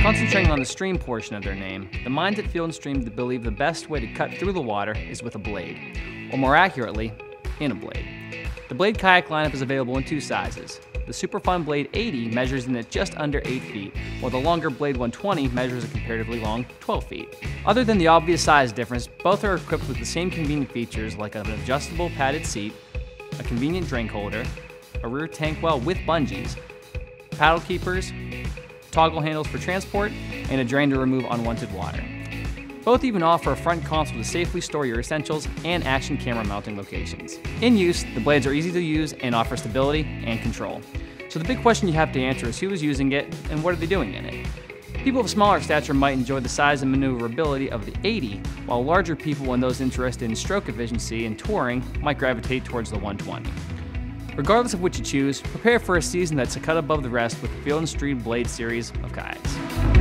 Concentrating on the stream portion of their name, the minds at Field & Stream believe the best way to cut through the water is with a blade, or more accurately, in a blade. The blade kayak lineup is available in two sizes. The Superfun Blade 80 measures in at just under 8 feet, while the longer Blade 120 measures a comparatively long 12 feet. Other than the obvious size difference, both are equipped with the same convenient features like an adjustable padded seat, a convenient drink holder, a rear tank well with bungees, paddle keepers, toggle handles for transport, and a drain to remove unwanted water. Both even offer a front console to safely store your essentials and action camera mounting locations. In use, the blades are easy to use and offer stability and control. So the big question you have to answer is who is using it and what are they doing in it? People of smaller stature might enjoy the size and maneuverability of the 80, while larger people and those interested in stroke efficiency and touring might gravitate towards the 120. Regardless of which you choose, prepare for a season that's a cut above the rest with the Field & Stream Blade series of kayaks.